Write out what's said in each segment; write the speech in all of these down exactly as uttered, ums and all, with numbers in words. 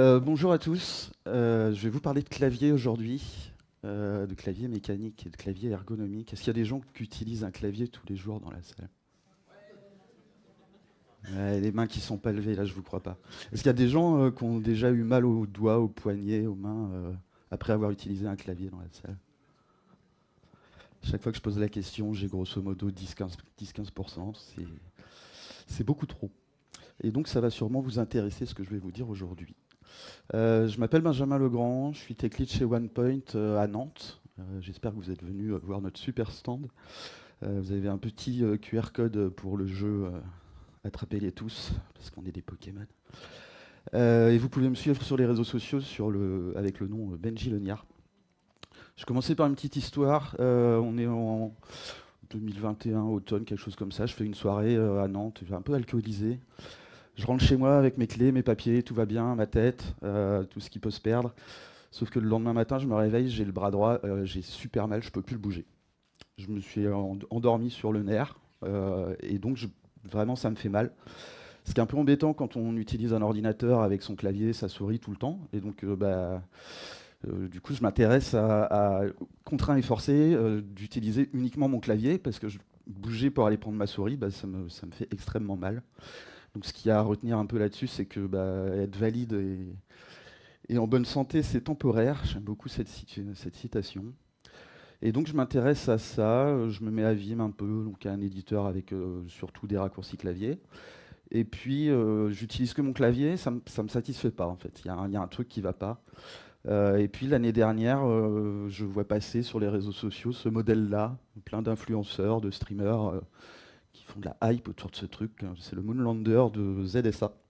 Euh, bonjour à tous. Euh, je vais vous parler de clavier aujourd'hui, euh, de clavier mécanique et de clavier ergonomique. Est-ce qu'il y a des gens qui utilisent un clavier tous les jours dans la salle? Ouais, les mains qui sont pas levées, là, je vous crois pas. Est-ce qu'il y a des gens euh, qui ont déjà eu mal aux doigts, aux poignets, aux mains, euh, après avoir utilisé un clavier dans la salle? Chaque fois que je pose la question, j'ai grosso modo dix à quinze pour cent. C'est c'est beaucoup trop. Et donc, ça va sûrement vous intéresser, ce que je vais vous dire aujourd'hui. Euh, je m'appelle Benjamin Legrand, je suis tech lead chez OnePoint euh, à Nantes. Euh, J'espère que vous êtes venus euh, voir notre super stand. Euh, vous avez un petit euh, Q R code pour le jeu euh, Attrapez-les tous, parce qu'on est des Pokémon. Euh, et vous pouvez me suivre sur les réseaux sociaux sur le, avec le nom euh, Benji Leniard. Je commençais par une petite histoire. Euh, on est en deux mille vingt et un, automne, quelque chose comme ça. Je fais une soirée euh, à Nantes, un peu alcoolisé. Je rentre chez moi avec mes clés, mes papiers, tout va bien, ma tête, euh, tout ce qui peut se perdre. Sauf que le lendemain matin, je me réveille, j'ai le bras droit, euh, j'ai super mal, je peux plus le bouger. Je me suis en- endormi sur le nerf, euh, et donc je- vraiment ça me fait mal. Ce qui est un peu embêtant quand on utilise un ordinateur avec son clavier, sa souris tout le temps. Et donc, euh, bah, euh, du coup, je m'intéresse à, à contraint et forcé euh, d'utiliser uniquement mon clavier parce que je, bouger pour aller prendre ma souris, bah, ça me, ça me fait extrêmement mal. Donc, ce qu'il y a à retenir un peu là-dessus, c'est que bah, être valide et, et en bonne santé, c'est temporaire. J'aime beaucoup cette, citu- cette citation. Et donc, je m'intéresse à ça. euh, Je me mets à Vim un peu, donc à un éditeur avec euh, surtout des raccourcis clavier. Et puis, euh, j'utilise que mon clavier. Ça ne me satisfait pas, en fait. Il y, a un- il y a un truc qui va pas. Euh, et puis, l'année dernière, euh, je vois passer sur les réseaux sociaux ce modèle-là, plein d'influenceurs, de streamers euh, qui font de la hype autour de ce truc. C'est le Moonlander de Z S A.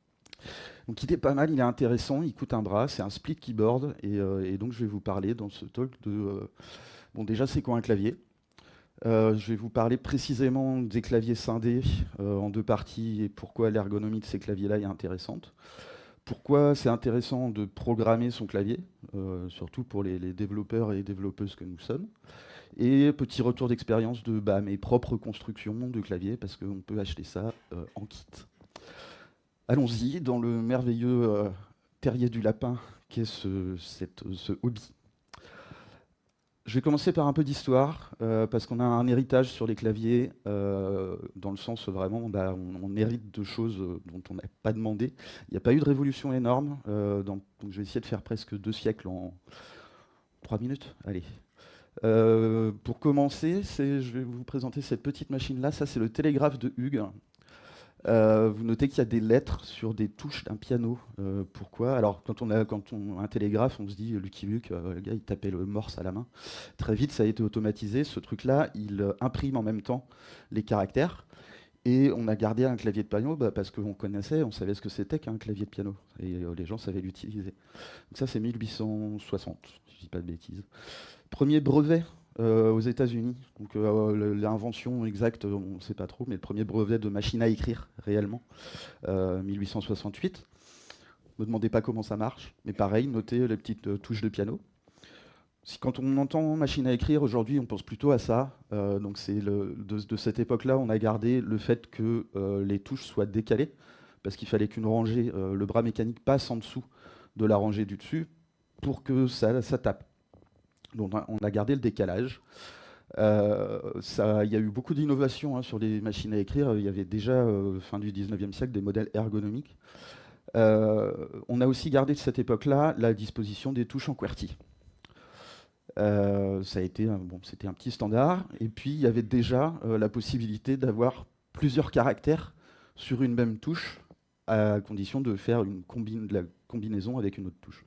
Donc il est pas mal, il est intéressant, il coûte un bras, c'est un split keyboard, et, euh, et donc je vais vous parler dans ce talk de... euh, bon déjà c'est quoi un clavier? Euh, je vais vous parler précisément des claviers scindés euh, en deux parties et pourquoi l'ergonomie de ces claviers-là est intéressante. Pourquoi c'est intéressant de programmer son clavier, euh, surtout pour les, les développeurs et développeuses que nous sommes. Et petit retour d'expérience de bah, mes propres constructions de claviers, parce qu'on peut acheter ça euh, en kit. Allons-y dans le merveilleux euh, terrier du lapin qu'est ce, cette- ce hobby. Je vais commencer par un peu d'histoire, euh, parce qu'on a un héritage sur les claviers, euh, dans le sens où vraiment, bah, on, on hérite de choses euh, dont on n'a pas demandé. Il n'y a pas eu de révolution énorme, euh, dans- donc je vais essayer de faire presque deux siècles en trois minutes. Allez. Euh, pour commencer, c'est- je vais vous présenter cette petite machine-là. Ça, c'est le télégraphe de Hughes. Euh, vous notez qu'il y a des lettres sur des touches d'un piano. Euh, pourquoi? Alors, quand on a quand on a un télégraphe, on se dit Lucky Luke, euh, le gars, il tapait le morse à la main. Très vite, ça a été automatisé. Ce truc-là, il euh, imprime en même temps les caractères. Et on a gardé un clavier de piano bah, parce qu'on connaissait, on savait ce que c'était qu'un clavier de piano. Et euh, les gens savaient l'utiliser. Donc ça, c'est mille huit cent soixante, si je dis pas de bêtises. Premier brevet euh, aux États-Unis. Donc euh, l'invention exacte, on ne sait pas trop, mais le premier brevet de machine à écrire réellement, euh, mille huit cent soixante-huit. Ne me demandez pas comment ça marche, mais pareil, notez les petites euh, touches de piano. Si, quand on entend machine à écrire aujourd'hui, on pense plutôt à ça. Euh, donc c'est le- de, de cette époque-là, on a gardé le fait que euh, les touches soient décalées, parce qu'il fallait qu'une rangée, euh, le bras mécanique passe en dessous de la rangée du dessus pour que ça, ça tape. Donc on a gardé le décalage. Euh, ça, il y a eu beaucoup d'innovations hein, sur les machines à écrire. Il y avait déjà, euh, fin du dix-neuvième siècle, des modèles ergonomiques. Euh, on a aussi gardé de cette époque-là la disposition des touches en QWERTY. Euh, ça a été, un- bon, c'était un petit standard. Et puis il y avait déjà euh, la possibilité d'avoir plusieurs caractères sur une même touche, à condition de faire une combine, de la combinaison avec une autre touche.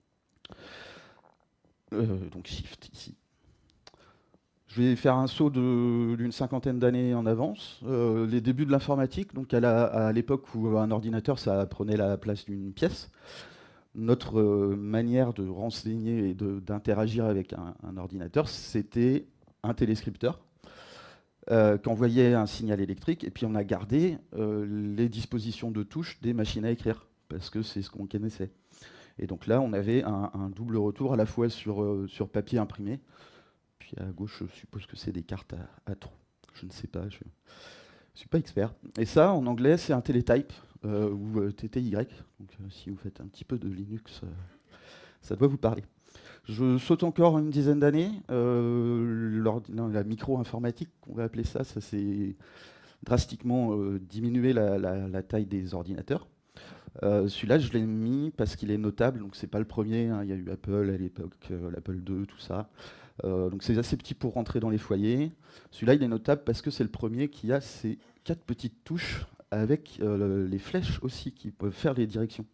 Euh, donc Shift ici. Je vais faire un saut de- d'une cinquantaine d'années en avance. Euh, les débuts de l'informatique, donc à la- à l'époque où un ordinateur, ça prenait la place d'une pièce. Notre euh, manière de renseigner et de- d'interagir avec un, un ordinateur, c'était un téléscripteur euh, qui envoyait un signal électrique, et puis on a gardé euh, les dispositions de touches des machines à écrire, parce que c'est ce qu'on connaissait. Et donc là, on avait un, un double retour à la fois sur, euh, sur papier imprimé, puis à gauche, je suppose que c'est des cartes à, à trous. Je ne sais pas, je ne suis pas expert. Et ça, en anglais, c'est un télétype. euh, ou euh, T T Y. Donc, euh, si vous faites un petit peu de Linux, euh, ça doit vous parler. Je saute encore une dizaine d'années. Euh, la micro-informatique, on va appeler ça, ça s'est drastiquement euh, diminué la, la, la taille des ordinateurs. Euh, Celui-là, je l'ai mis parce qu'il est notable. Donc, c'est pas le premier. Hein. Il y a eu Apple à l'époque, euh, l'Apple deux, tout ça. Euh, donc, c'est assez petit pour rentrer dans les foyers. Celui-là, il est notable parce que c'est le premier qui a ces quatre petites touches avec euh, les flèches aussi qui peuvent faire les directions.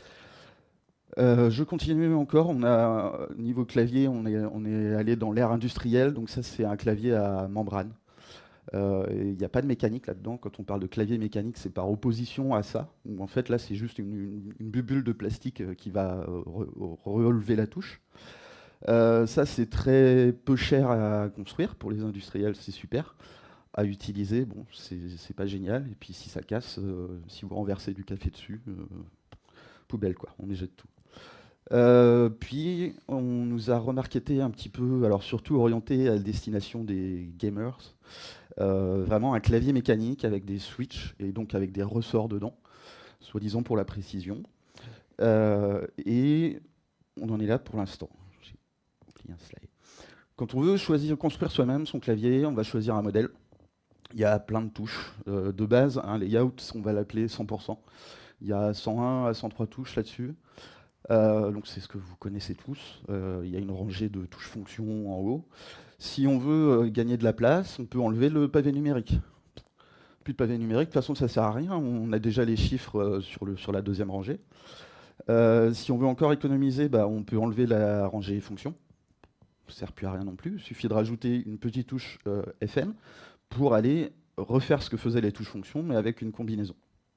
Euh, je continue encore. On a niveau clavier, on est, on est allé dans l'ère industrielle. Donc, ça, c'est un clavier à membrane. Il euh, n'y a pas de mécanique là-dedans. Quand on parle de clavier mécanique, c'est par opposition à ça. Où en fait, là, c'est juste une, une, une bubule de plastique euh, qui va euh, re relever la touche. Euh, ça, c'est très peu cher à construire. Pour les industriels, c'est super. À utiliser, bon, c'est pas génial. Et puis, si ça casse, euh, si vous renversez du café dessus, euh, poubelle, quoi. On y jette tout. Euh, puis, on nous a remarketé un petit peu, alors surtout orienté à la destination des gamers. Euh, vraiment un clavier mécanique avec des switches et donc avec des ressorts dedans, soi-disant pour la précision. Euh, et on en est là pour l'instant. J'ai oublié un slide. Quand on veut choisir, construire soi-même son clavier, on va choisir un modèle. Il y a plein de touches. Euh, de base, un layout, on va l'appeler cent pour cent. Il y a cent un à cent trois touches là-dessus. Euh, donc c'est ce que vous connaissez tous. Euh, il y a une rangée de touches fonctions en haut. Si on veut euh, gagner de la place, on peut enlever le pavé numérique. Plus de pavé numérique, de toute façon ça sert à rien, on a déjà les chiffres euh, sur, le, sur la deuxième rangée. Euh, si on veut encore économiser, bah, on peut enlever la rangée fonctions. Ça ne sert plus à rien non plus, il suffit de rajouter une petite touche euh, F M pour aller refaire ce que faisaient les touches fonctions, mais avec une combinaison.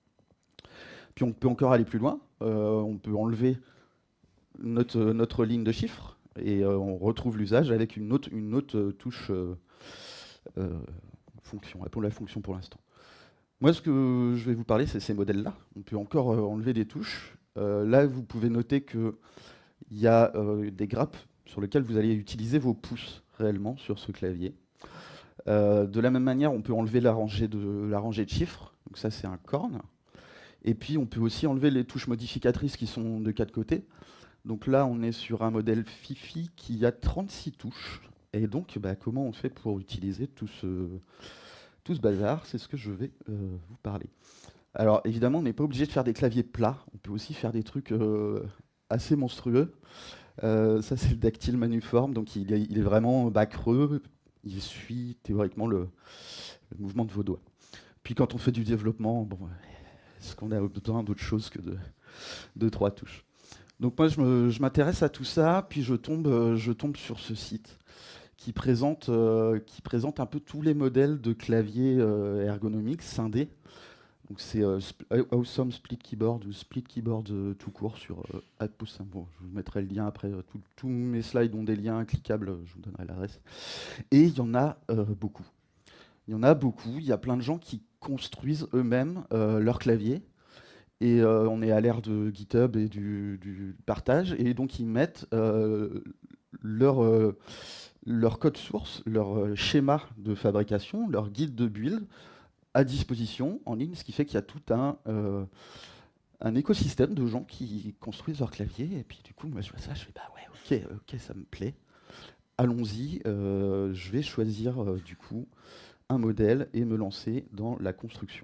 Puis on peut encore aller plus loin, euh, on peut enlever notre, notre ligne de chiffres, et euh, on retrouve l'usage avec une autre, une autre euh, touche euh, euh, fonction, pour la fonction pour l'instant. Moi, ce que je vais vous parler, c'est ces modèles-là. On peut encore euh, enlever des touches. Euh, là, vous pouvez noter qu'il y a euh, des grappes sur lesquelles vous allez utiliser vos pouces réellement sur ce clavier. Euh, de la même manière, on peut enlever la rangée de, la rangée de chiffres. Donc ça, c'est un corne. Et puis, on peut aussi enlever les touches modificatrices qui sont de quatre côtés. Donc là, on est sur un modèle Fifi qui a trente-six touches. Et donc, bah, comment on fait pour utiliser tout ce, tout ce bazar? C'est ce que je vais euh, vous parler. Alors, évidemment, on n'est pas obligé de faire des claviers plats. On peut aussi faire des trucs euh, assez monstrueux. Euh, ça, c'est le dactyle manuforme. Donc, il est, il est vraiment bas creux. Il suit théoriquement le, le mouvement de vos doigts. Puis, quand on fait du développement, bon, est-ce qu'on a besoin d'autre chose que de deux, trois touches? Donc moi, je m'intéresse à tout ça, puis je tombe, euh, je tombe sur ce site qui présente, euh, qui présente un peu tous les modèles de claviers euh, ergonomiques scindés. Donc c'est euh, Awesome Split Keyboard ou Split Keyboard euh, tout court sur euh, Outpost. Bon, je vous mettrai le lien après. Tous mes slides ont des liens cliquables, je vous donnerai l'adresse. Et il y en a euh, beaucoup. Il y en a beaucoup. Il y a plein de gens qui construisent eux-mêmes euh, leur clavier. Et euh, on est à l'ère de GitHub et du, du partage. Et donc, ils mettent euh, leur, euh, leur code source, leur euh, schéma de fabrication, leur guide de build à disposition en ligne, ce qui fait qu'il y a tout un, euh, un écosystème de gens qui construisent leur clavier. Et puis, du coup, moi, je vois ça, je fais, bah ouais, ok, ok, ça me plaît. Allons-y, euh, je vais choisir, euh, du coup, un modèle et me lancer dans la construction.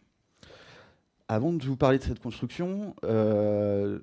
Avant de vous parler de cette construction, euh,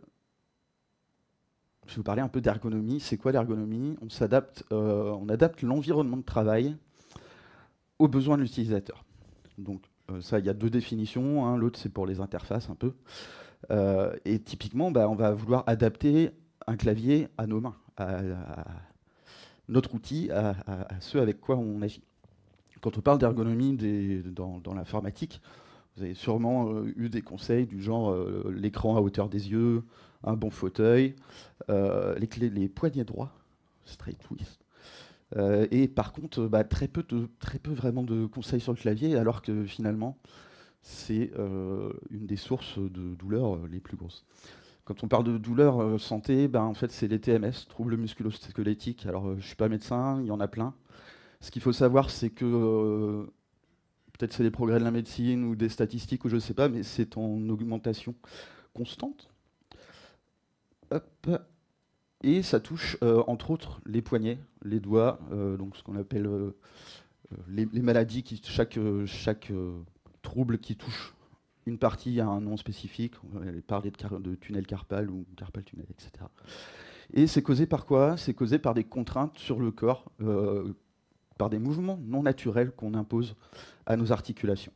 je vais vous parler un peu d'ergonomie. C'est quoi l'ergonomie? On s'adapte, euh, on adapte l'environnement de travail aux besoins de l'utilisateur. Donc euh, ça, il y a deux définitions. Hein. L'autre, c'est pour les interfaces un peu. Euh, et typiquement, bah, on va vouloir adapter un clavier à nos mains, à, à notre outil, à, à, à ce avec quoi on agit. Quand on parle d'ergonomie dans, dans l'informatique, vous avez sûrement euh, eu des conseils du genre euh, l'écran à hauteur des yeux, un bon fauteuil, euh, les, clés, les poignets droits, straight twist. Euh, et par contre, bah, très, peu de, très peu vraiment de conseils sur le clavier, alors que finalement, c'est euh, une des sources de douleurs euh, les plus grosses. Quand on parle de douleurs euh, santé, bah, en fait, c'est les T M S, troubles musculo-squelettiques. Alors, euh, je ne suis pas médecin, il y en a plein. Ce qu'il faut savoir, c'est que euh, peut-être c'est les progrès de la médecine ou des statistiques ou je ne sais pas, mais c'est en augmentation constante. Hop. Et ça touche euh, entre autres les poignets, les doigts, euh, donc ce qu'on appelle euh, les, les maladies, qui, chaque, euh, chaque euh, trouble qui touche une partie a un nom spécifique. On va parler de, car de tunnel carpal ou carpal tunnel, et cetera. Et c'est causé par quoi? C'est causé par des contraintes sur le corps, euh, par des mouvements non naturels qu'on impose à nos articulations.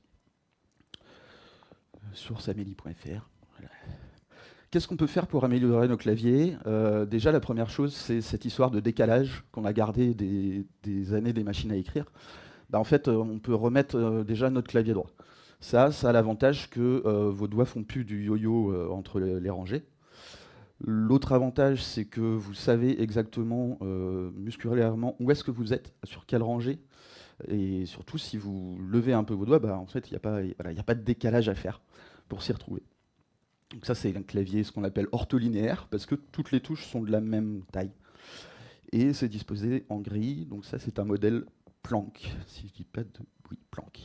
Source amélie point F R. Voilà. Qu'est-ce qu'on peut faire pour améliorer nos claviers? euh, Déjà, la première chose, c'est cette histoire de décalage qu'on a gardé des, des années des machines à écrire. Bah, en fait, euh, on peut remettre euh, déjà notre clavier droit. Ça, ça a l'avantage que euh, vos doigts font plus du yo-yo euh, entre les, les rangées. L'autre avantage, c'est que vous savez exactement euh, musculairement où est-ce que vous êtes, sur quelle rangée. Et surtout, si vous levez un peu vos doigts, bah, en fait, il n'y a, voilà, a pas de décalage à faire pour s'y retrouver. Donc ça, c'est un clavier, ce qu'on appelle ortholinéaire, parce que toutes les touches sont de la même taille. Et c'est disposé en grille, donc ça, c'est un modèle Planck, si je ne dis pas de... Oui, Planck.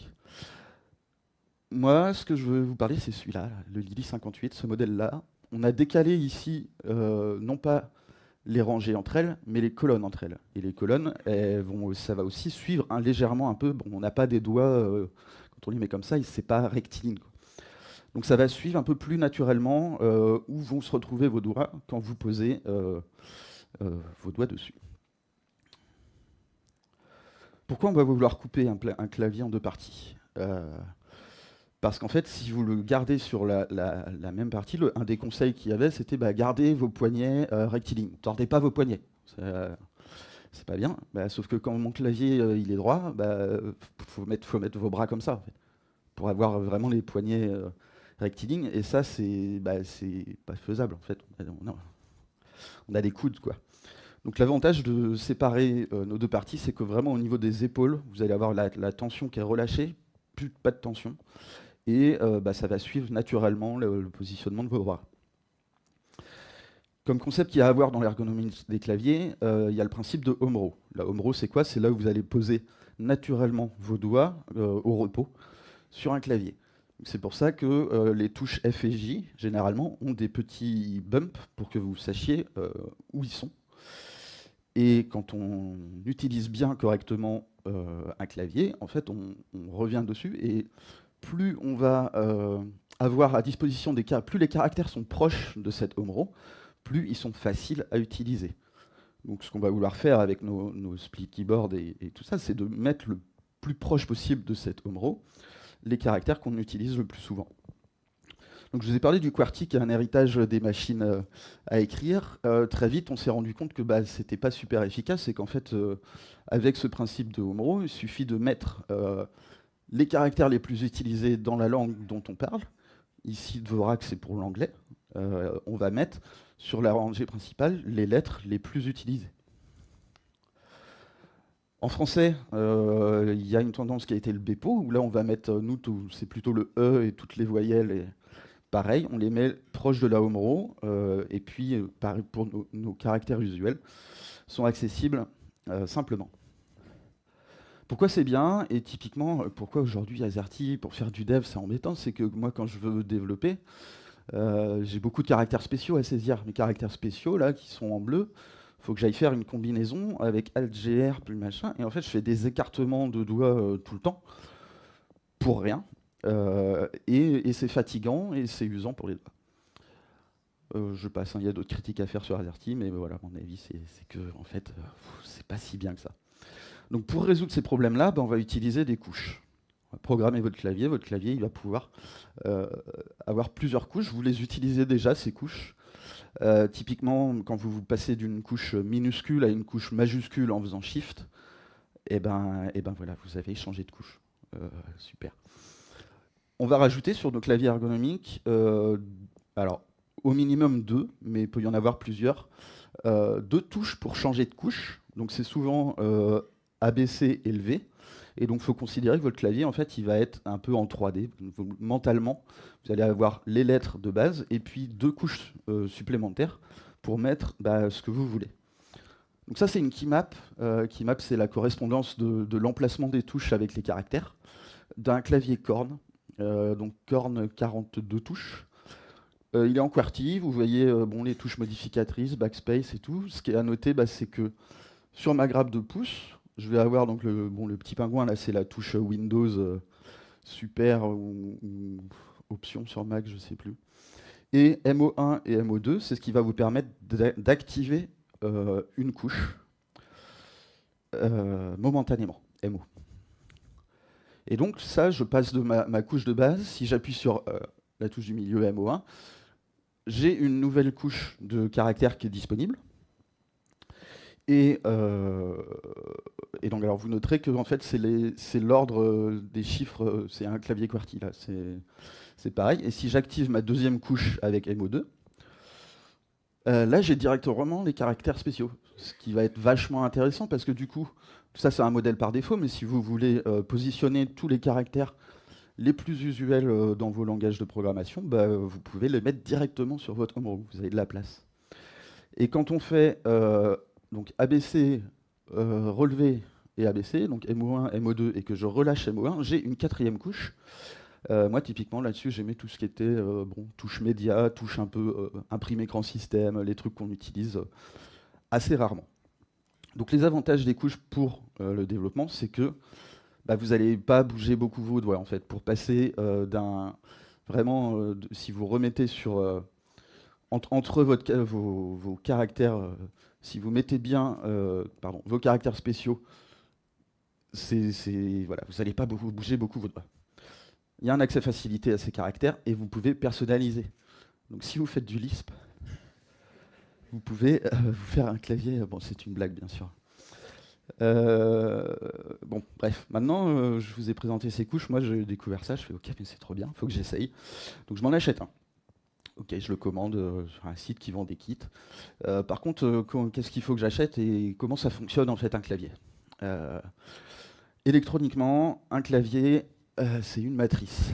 Moi, ce que je veux vous parler, c'est celui-là, le Lily cinquante-huit, ce modèle-là. On a décalé ici, euh, non pas les rangées entre elles, mais les colonnes entre elles. Et les colonnes, elles vont, ça va aussi suivre hein, légèrement un peu. Bon, on n'a pas des doigts, euh, quand on les met comme ça, c'est pas rectiligne, quoi. Donc ça va suivre un peu plus naturellement euh, où vont se retrouver vos doigts quand vous posez euh, euh, vos doigts dessus. Pourquoi on va vouloir couper un, un clavier en deux parties? euh, Parce qu'en fait, si vous le gardez sur la, la, la même partie, le, un des conseils qu'il y avait, c'était bah, garder vos poignets euh, rectilignes. Ne tordez pas vos poignets. Euh, c'est pas bien. Bah, sauf que quand mon clavier euh, il est droit, il bah, faut, mettre, faut mettre vos bras comme ça, en fait, pour avoir vraiment les poignets euh, rectilignes. Et ça, c'est bah, pas faisable, en fait. On a, on a des coudes, quoi. Donc l'avantage de séparer euh, nos deux parties, c'est que vraiment au niveau des épaules, vous allez avoir la, la tension qui est relâchée, plus pas de tension. Et euh, bah, ça va suivre naturellement le, le positionnement de vos bras. Comme concept qu'il y a à avoir dans l'ergonomie des claviers, euh, il y a le principe de home row. La home row, c'est quoi? C'est là où vous allez poser naturellement vos doigts euh, au repos sur un clavier. C'est pour ça que euh, les touches F et J, généralement, ont des petits bumps pour que vous sachiez euh, où ils sont. Et quand on utilise bien correctement euh, un clavier, en fait, on, on revient dessus et plus on va euh, avoir à disposition des caractères, plus les caractères sont proches de cette home row, plus ils sont faciles à utiliser. Donc ce qu'on va vouloir faire avec nos, nos split keyboard et, et tout ça, c'est de mettre le plus proche possible de cette home row les caractères qu'on utilise le plus souvent. Donc je vous ai parlé du QWERTY qui est un héritage des machines euh, à écrire. Euh, très vite, on s'est rendu compte que bah, c'était pas super efficace et qu'en fait, euh, avec ce principe de home row, il suffit de mettre euh, les caractères les plus utilisés dans la langue dont on parle. Ici, Dvorak, c'est pour l'anglais. Euh, on va mettre sur la rangée principale les lettres les plus utilisées. En français, euh, il y a une tendance qui a été le BEPO, où là, on va mettre, euh, nous, c'est plutôt le E et toutes les voyelles. Et pareil, on les met proches de la home row. Euh, et puis, euh, pareil, pour nos, nos caractères usuels, sont accessibles euh, simplement. Pourquoi c'est bien? Et typiquement, pourquoi aujourd'hui AZERTY, pour faire du dev, c'est embêtant? C'est que moi, quand je veux développer, euh, j'ai beaucoup de caractères spéciaux à saisir. Mes caractères spéciaux, là, qui sont en bleu, il faut que j'aille faire une combinaison avec Alt-G R, plus machin. Et en fait, je fais des écartements de doigts euh, tout le temps, pour rien. Euh, et et c'est fatigant et c'est usant pour les doigts. Euh, je passe, hein, il y a d'autres critiques à faire sur AZERTY, mais voilà, mon avis, c'est que, en fait, euh, c'est pas si bien que ça. Donc pour résoudre ces problèmes-là, ben, on va utiliser des couches. On va programmer votre clavier. Votre clavier, il va pouvoir euh, avoir plusieurs couches. Vous les utilisez déjà, ces couches. Euh, typiquement, quand vous, vous passez d'une couche minuscule à une couche majuscule en faisant Shift, et ben, et ben voilà, vous avez changé de couche. Euh, super. On va rajouter sur nos claviers ergonomiques, euh, alors au minimum deux, mais il peut y en avoir plusieurs, euh, deux touches pour changer de couche. Donc c'est souvent euh, A B C élevé. Et donc il faut considérer que votre clavier, en fait, il va être un peu en trois D. Vous, mentalement, vous allez avoir les lettres de base et puis deux couches euh, supplémentaires pour mettre bah, ce que vous voulez. Donc ça, c'est une keymap. Euh, keymap, c'est la correspondance de, de l'emplacement des touches avec les caractères. d'un clavier Korn, euh, donc Korn quarante-deux touches. Euh, il est en QWERTY, vous voyez euh, bon, les touches modificatrices, backspace et tout. Ce qui est à noter, bah, c'est que sur ma grappe de pouce, je vais avoir donc le, bon, le petit pingouin, là c'est la touche Windows euh, super ou, ou option sur Mac, je sais plus. Et M O un et M O deux, c'est ce qui va vous permettre d'activer euh, une couche euh, momentanément, M O. Et donc ça, je passe de ma, ma couche de base, si j'appuie sur euh, la touche du milieu M O un, j'ai une nouvelle couche de caractères qui est disponible. Et, euh, et donc alors vous noterez que en fait c'est l'ordre euh, des chiffres, euh, c'est un clavier QWERTY là, c'est pareil. Et si j'active ma deuxième couche avec M O deux, euh, là j'ai directement les caractères spéciaux, ce qui va être vachement intéressant parce que du coup, ça c'est un modèle par défaut, mais si vous voulez euh, positionner tous les caractères les plus usuels euh, dans vos langages de programmation, bah, vous pouvez les mettre directement sur votre homebrew, vous avez de la place. Et quand on fait euh, donc A B C, euh, relevé et A B C, donc M O un, M O deux, et que je relâche M O un, j'ai une quatrième couche. Euh, moi, typiquement, là-dessus, j'aimais tout ce qui était euh, bon, touche média, touche un peu euh, imprimé écran système, les trucs qu'on utilise euh, assez rarement. Donc les avantages des couches pour euh, le développement, c'est que bah, vous n'allez pas bouger beaucoup vos doigts, en fait, pour passer euh, d'un... Vraiment, euh, de, si vous remettez sur... Euh, entre, entre votre, vos, vos caractères, euh, si vous mettez bien euh, pardon, vos caractères spéciaux, c'est, voilà, vous n'allez pas beaucoup, bouger beaucoup vos doigts. Il y a un accès facilité à ces caractères et vous pouvez personnaliser. Donc si vous faites du Lisp, vous pouvez euh, vous faire un clavier. Bon, c'est une blague, bien sûr. Euh, bon, bref. Maintenant, euh, je vous ai présenté ces couches. Moi, j'ai découvert ça. Je fais OK, mais c'est trop bien. Il faut que j'essaye. Donc je m'en achète un. Ok, je le commande euh, sur un site qui vend des kits. Euh, par contre, euh, qu'est-ce qu'il faut que j'achète et comment ça fonctionne en fait un clavier euh, Électroniquement, un clavier, euh, c'est une matrice.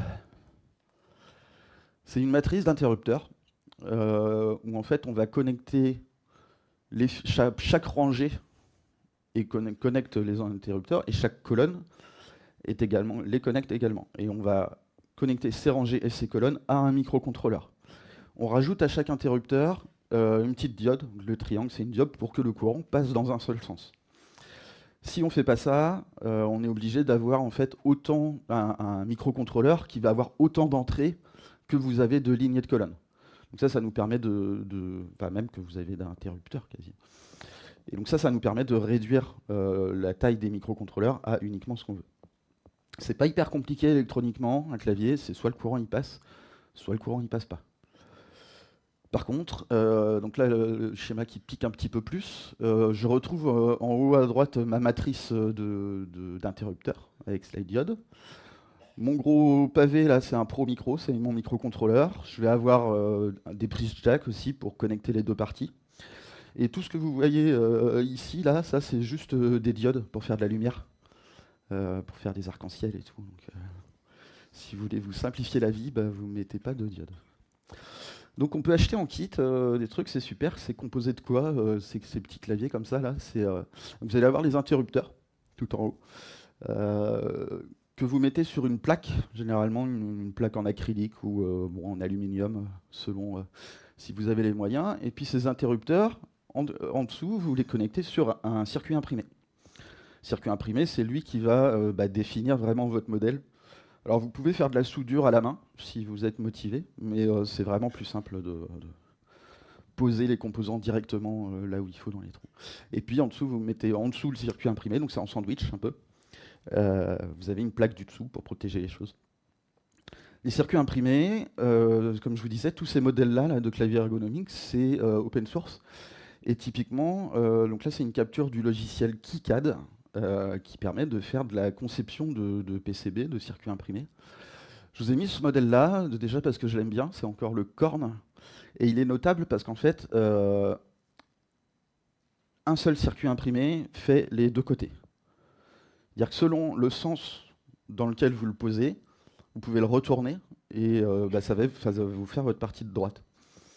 C'est une matrice d'interrupteurs euh, où en fait on va connecter les, chaque, chaque rangée et connecte les interrupteurs et chaque colonne est également, les connecte également. Et on va connecter ces rangées et ces colonnes à un microcontrôleur. On rajoute à chaque interrupteur euh, une petite diode. Le triangle, c'est une diode pour que le courant passe dans un seul sens. Si on ne fait pas ça, euh, on est obligé d'avoir en fait autant un, un microcontrôleur qui va avoir autant d'entrées que vous avez de lignées de colonnes. Donc ça, ça nous permet de, de enfin même que vous avez d'interrupteurs quasi. Et donc ça, ça nous permet de réduire euh, la taille des microcontrôleurs à uniquement ce qu'on veut. C'est pas hyper compliqué électroniquement, un clavier, c'est soit le courant y passe, soit le courant y passe pas. Par contre, euh, donc là, le schéma qui pique un petit peu plus, euh, je retrouve euh, en haut à droite ma matrice d'interrupteurs avec slide diode. Mon gros pavé, là, c'est un Pro Micro, c'est mon microcontrôleur. Je vais avoir euh, des prises jack aussi pour connecter les deux parties. Et tout ce que vous voyez euh, ici, là, ça, c'est juste euh, des diodes pour faire de la lumière, euh, pour faire des arcs-en-ciel et tout. Donc, euh, si vous voulez vous simplifier la vie, bah, vous ne mettez pas de diode. Donc on peut acheter en kit euh, des trucs, c'est super. C'est composé de quoi euh, C'est ces petits claviers comme ça là. Euh, vous allez avoir les interrupteurs tout en haut euh, que vous mettez sur une plaque, généralement une, une plaque en acrylique ou euh, bon, en aluminium, selon euh, si vous avez les moyens. Et puis ces interrupteurs, en, en dessous, vous les connectez sur un circuit imprimé. Circuit imprimé, c'est lui qui va euh, bah, définir vraiment votre modèle. Alors vous pouvez faire de la soudure à la main si vous êtes motivé, mais euh, c'est vraiment plus simple de, de poser les composants directement euh, là où il faut dans les trous. Et puis en dessous, vous mettez en dessous le circuit imprimé, donc c'est en sandwich un peu. Euh, vous avez une plaque du dessous pour protéger les choses. Les circuits imprimés, euh, comme je vous disais, tous ces modèles-là là, de clavier ergonomique, c'est euh, open source. Et typiquement, euh, donc là c'est une capture du logiciel KiCad, Euh, qui permet de faire de la conception de, de P C B, de circuits imprimés. Je vous ai mis ce modèle-là, déjà parce que je l'aime bien, c'est encore le Korn, et il est notable parce qu'en fait, euh, un seul circuit imprimé fait les deux côtés. C'est-à-dire que selon le sens dans lequel vous le posez, vous pouvez le retourner, et euh, bah, ça, va, ça va vous faire votre partie de droite.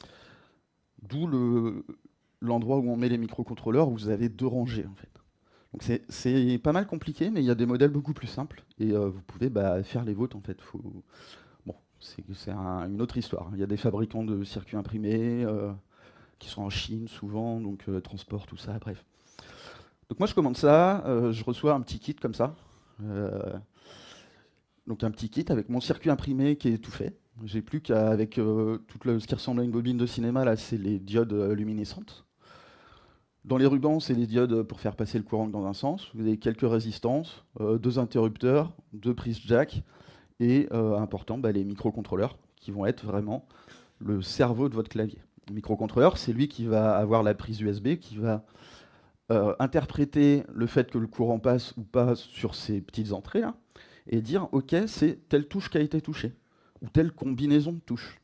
D'où l'endroit où on met les microcontrôleurs, où vous avez deux rangées, en fait. Donc c'est pas mal compliqué, mais il y a des modèles beaucoup plus simples, et euh, vous pouvez bah, faire les vôtres en fait. Faut... Bon, c'est un, une autre histoire. Il y a des fabricants de circuits imprimés euh, qui sont en Chine souvent, donc euh, transport, tout ça, bref. Donc moi je commande ça, euh, je reçois un petit kit comme ça. Euh, donc un petit kit avec mon circuit imprimé qui est tout fait. J'ai plus qu'avec euh, tout le, ce qui ressemble à une bobine de cinéma, là c'est les diodes euh, luminescentes. Dans les rubans, c'est les diodes pour faire passer le courant dans un sens. Vous avez quelques résistances, euh, deux interrupteurs, deux prises jack, et euh, important, bah, les microcontrôleurs, qui vont être vraiment le cerveau de votre clavier. Le microcontrôleur, c'est lui qui va avoir la prise U S B, qui va euh, interpréter le fait que le courant passe ou pas sur ces petites entrées là, et dire ok, c'est telle touche qui a été touchée, ou telle combinaison de touches.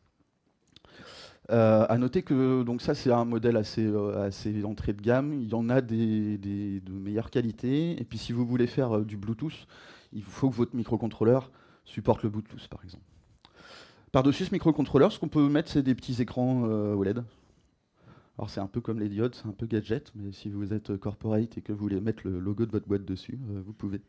Euh, à noter que donc ça c'est un modèle assez, euh, assez entrée de gamme, il y en a des, des, de meilleure qualité, et puis si vous voulez faire euh, du Bluetooth, il faut que votre microcontrôleur supporte le Bluetooth par exemple. Par-dessus ce microcontrôleur, ce qu'on peut mettre c'est des petits écrans euh, O L E D. Alors c'est un peu comme les diodes, c'est un peu gadget, mais si vous êtes corporate et que vous voulez mettre le logo de votre boîte dessus, euh, vous pouvez.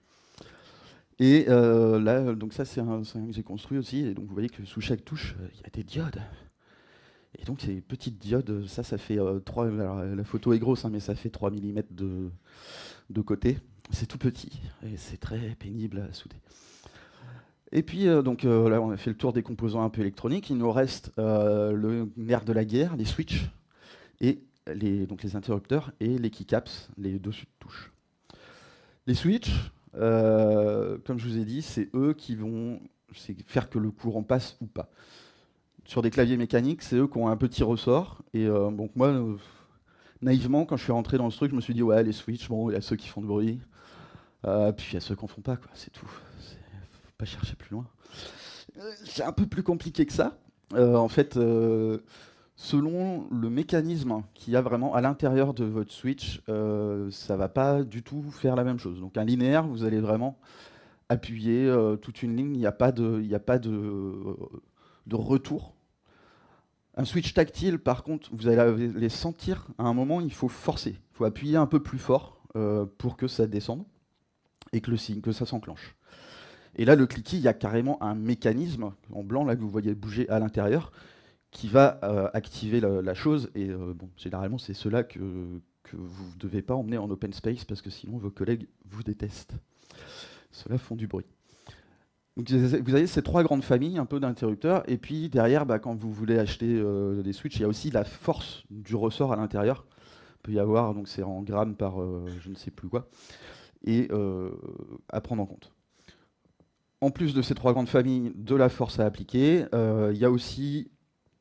Et euh, là, donc ça c'est un, un que j'ai construit aussi, et donc vous voyez que sous chaque touche, il euh, y a des diodes. Et donc ces petites diodes, ça, ça fait euh, trois. Alors, la photo est grosse, hein, mais ça fait trois millimètres de, de côté. C'est tout petit et c'est très pénible à souder. Et puis euh, donc euh, là, on a fait le tour des composants un peu électroniques. Il nous reste euh, le nerf de la guerre, les switches et les, donc les interrupteurs et les keycaps, les dessus de touche. Les switches, euh, comme je vous ai dit, c'est eux qui vont faire que le courant passe ou pas. Sur des claviers mécaniques, c'est eux qui ont un petit ressort. Et euh, bon, moi, euh, naïvement, quand je suis rentré dans ce truc, je me suis dit, ouais, les switches, bon, il y a ceux qui font du bruit. Euh, puis il y a ceux qui en font pas, quoi, c'est tout. Faut pas chercher plus loin. Euh, c'est un peu plus compliqué que ça. Euh, en fait, euh, selon le mécanisme qu'il y a vraiment à l'intérieur de votre switch, euh, ça va pas du tout faire la même chose. Donc un linéaire, vous allez vraiment appuyer euh, toute une ligne, il n'y a pas de, il n'y a pas de, euh, de retour. Un switch tactile, par contre, vous allez les sentir. À un moment, il faut forcer. Il faut appuyer un peu plus fort euh, pour que ça descende et que, le signe, que ça s'enclenche. Et là, le clicky, il y a carrément un mécanisme en blanc là que vous voyez bouger à l'intérieur qui va euh, activer la, la chose. Et euh, bon, généralement, c'est cela que, que vous ne devez pas emmener en open space parce que sinon, vos collègues vous détestent. Ceux-là font du bruit. Donc, vous avez ces trois grandes familles un peu d'interrupteurs, et puis derrière, bah, quand vous voulez acheter euh, des switches, il y a aussi la force du ressort à l'intérieur. Il peut y avoir, donc c'est en grammes par euh, je ne sais plus quoi, et euh, à prendre en compte. En plus de ces trois grandes familles de la force à appliquer, euh, il y a aussi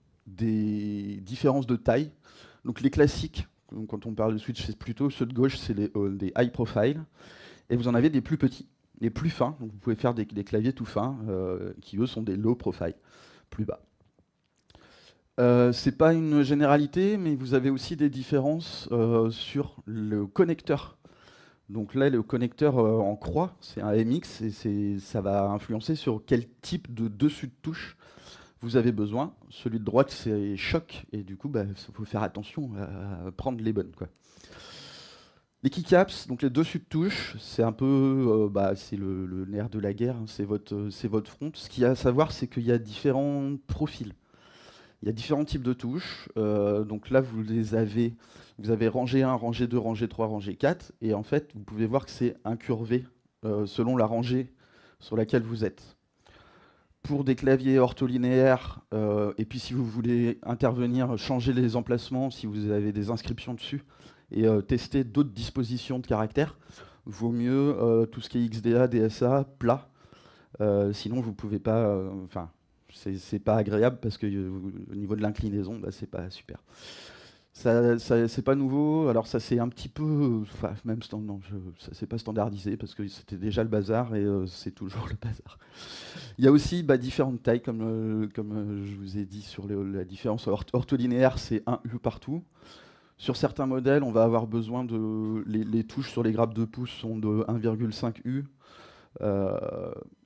des différences de taille. Donc les classiques, quand on parle de switch, c'est plutôt ceux de gauche, c'est euh, des high profile, et vous en avez des plus petits. Les plus fins, donc vous pouvez faire des, des claviers tout fins, euh, qui eux sont des low profile, plus bas. Euh, c'est pas une généralité, mais vous avez aussi des différences euh, sur le connecteur. Donc là, le connecteur euh, en croix, c'est un M X, et ça va influencer sur quel type de dessus de touche vous avez besoin. Celui de droite, c'est choc, et du coup, bah, faut faire attention à prendre les bonnes, quoi. Les keycaps, donc les dessus de touche, c'est un peu, euh, bah, c'est le, le nerf de la guerre, hein, c'est votre, c'est votre front. Ce qu'il y a à savoir, c'est qu'il y a différents profils. Il y a différents types de touches. Euh, donc là, vous les avez, vous avez rangée un, rangée deux, rangée trois, rangée quatre, et en fait, vous pouvez voir que c'est incurvé euh, selon la rangée sur laquelle vous êtes. Pour des claviers ortholinéaires, euh, et puis si vous voulez intervenir, changer les emplacements, si vous avez des inscriptions dessus, et euh, tester d'autres dispositions de caractères, vaut mieux euh, tout ce qui est X D A, D S A, plat. Euh, sinon, vous pouvez pas. Enfin, euh, c'est pas agréable parce que euh, au niveau de l'inclinaison, bah, c'est pas super. Ça, ça c'est pas nouveau. Alors ça c'est un petit peu, enfin même stand, non, je, ça c'est pas standardisé parce que c'était déjà le bazar et euh, c'est toujours le bazar. Il y a aussi bah, différentes tailles comme euh, comme euh, je vous ai dit sur les, la différence ortholinéaire, c'est un U partout. Sur certains modèles, on va avoir besoin de... Les, les touches sur les grappes de pouce sont de un virgule cinq U. Euh,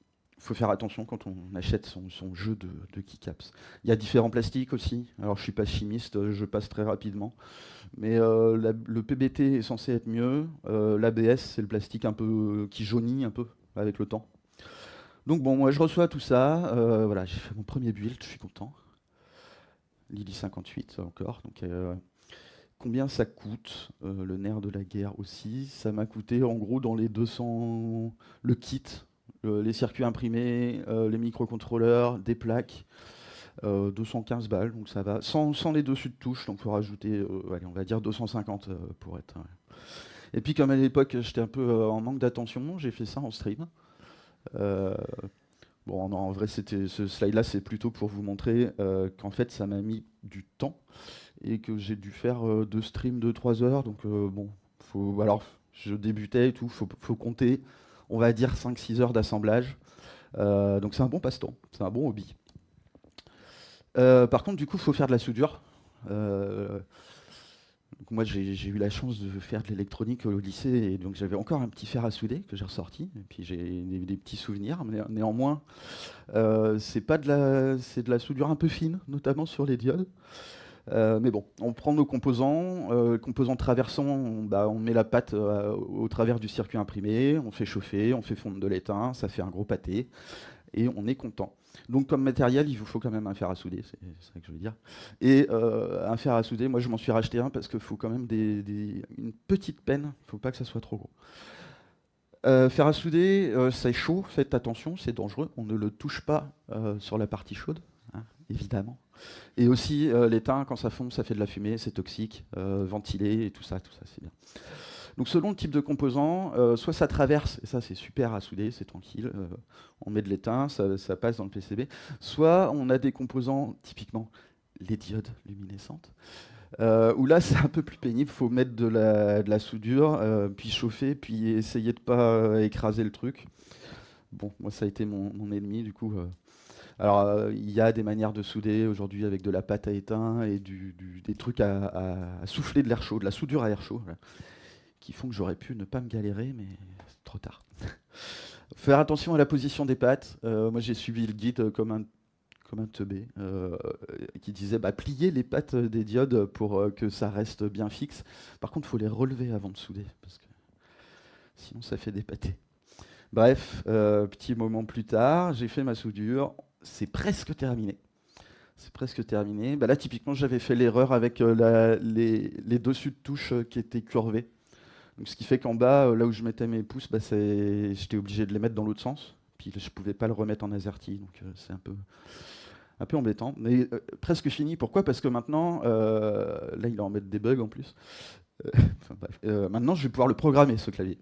faut faire attention quand on achète son, son jeu de, de keycaps. Il y a différents plastiques aussi. Alors je suis pas chimiste, je passe très rapidement. Mais euh, la- le P B T est censé être mieux. Euh, L'A B S, c'est le plastique un peu qui jaunit un peu avec le temps. Donc bon, moi je reçois tout ça. Euh, voilà, j'ai fait mon premier build, je suis content. Lily cinquante-huit encore. Donc euh, combien ça coûte? Euh, Le nerf de la guerre aussi. Ça m'a coûté en gros dans les deux cents, le kit, euh, les circuits imprimés, euh, les microcontrôleurs, des plaques, euh, deux cent quinze balles, donc ça va. Sans, sans les dessus de touche, donc il faut rajouter, euh, allez, on va dire deux cent cinquante euh, pour être. Ouais. Et puis comme à l'époque j'étais un peu euh, en manque d'attention, j'ai fait ça en stream. Euh, bon, non, en vrai, c'était ce slide-là, c'est plutôt pour vous montrer euh, qu'en fait, ça m'a mis du temps et que j'ai dû faire euh, deux streams de trois heures. Donc, euh, bon, faut, alors, je débutais et tout, faut, faut compter, on va dire cinq six heures d'assemblage. Euh, donc, c'est un bon passe-temps, c'est un bon hobby. Euh, par contre, du coup, il faut faire de la soudure. Euh, donc moi, j'ai j'ai eu la chance de faire de l'électronique au lycée, et donc j'avais encore un petit fer à souder que j'ai ressorti, et puis j'ai des, des petits souvenirs. Mais néanmoins, euh, c'est pas de la, c'est de la soudure un peu fine, notamment sur les diodes. Euh, mais bon, on prend nos composants, euh, composants traversants, on, bah, on met la pâte euh, au travers du circuit imprimé, on fait chauffer, on fait fondre de l'étain, ça fait un gros pâté, et on est content. Donc comme matériel, il vous faut quand même un fer à souder, c'est c'est ça que je veux dire. Et euh, un fer à souder, moi je m'en suis racheté un parce qu'il faut quand même des, des- une petite peine, il ne faut pas que ça soit trop gros. Euh, fer à souder, euh, c'est chaud, faites attention, c'est dangereux, on ne le touche pas euh, sur la partie chaude, hein, évidemment. Et aussi, euh, l'étain, quand ça fond, ça fait de la fumée, c'est toxique, euh, ventilé et tout ça, tout ça, c'est bien. Donc selon le type de composant, euh, soit ça traverse, et ça c'est super à souder, c'est tranquille, euh, on met de l'étain, ça, ça passe dans le P C B, soit on a des composants, typiquement les diodes luminescentes, euh, où là c'est un peu plus pénible, il faut mettre de la, de la soudure, euh, puis chauffer, puis essayer de ne pas euh, écraser le truc. Bon, moi ça a été mon, mon ennemi, du coup. euh. Alors euh, il y a des manières de souder aujourd'hui avec de la pâte à étain et du, du- des trucs à, à- à souffler de l'air chaud, de la soudure à air chaud, voilà, qui font que j'aurais pu ne pas me galérer, mais c'est trop tard. Faire attention à la position des pattes. Euh, moi, j'ai suivi le guide comme un, comme un teubé, euh, qui disait bah, plier les pattes des diodes pour euh, que ça reste bien fixe. Par contre, il faut les relever avant de souder, parce que sinon ça fait des pâtés. Bref, euh, petit moment plus tard, j'ai fait ma soudure. C'est presque terminé. C'est presque terminé. Bah là, typiquement, j'avais fait l'erreur avec euh, la- les, les dessus de touche euh, qui étaient curvés. Donc, ce qui fait qu'en bas, euh, là où je mettais mes pouces, bah, c'est- j'étais obligé de les mettre dans l'autre sens. Puis je pouvais pas le remettre en AZERTY, donc euh, c'est un peu, un peu embêtant. Mais euh, presque fini. Pourquoi? Parce que maintenant, euh, là, il va en mettre des bugs en plus. Euh, enfin, bref. Euh, maintenant, je vais pouvoir le programmer, ce clavier.